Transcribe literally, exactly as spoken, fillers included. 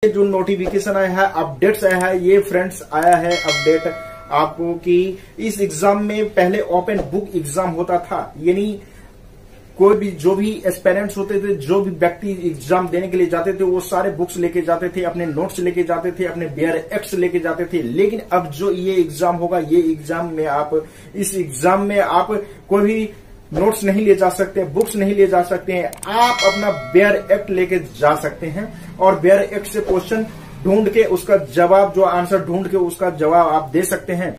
जो नोटिफिकेशन आया है, अपडेट्स आया है, ये फ्रेंड्स आया है अपडेट आपको कि इस एग्जाम में पहले ओपन बुक एग्जाम होता था, यानी कोई भी जो भी एस्पिरेंट्स होते थे, जो भी व्यक्ति एग्जाम देने के लिए जाते थे, वो सारे बुक्स लेके जाते थे, अपने नोट्स लेके जाते थे, अपने बेयर एक्ट्स लेके जाते थे। लेकिन अब जो ये एग्जाम होगा, ये एग्जाम में आप इस एग्जाम में आप कोई भी नोट्स नहीं ले जा सकते, बुक्स नहीं ले जा सकते हैं। आप अपना बेयर एक्ट लेके जा सकते हैं और बेयर एक्ट से क्वेश्चन ढूंढ के उसका जवाब, जो आंसर ढूंढ के उसका जवाब आप दे सकते हैं।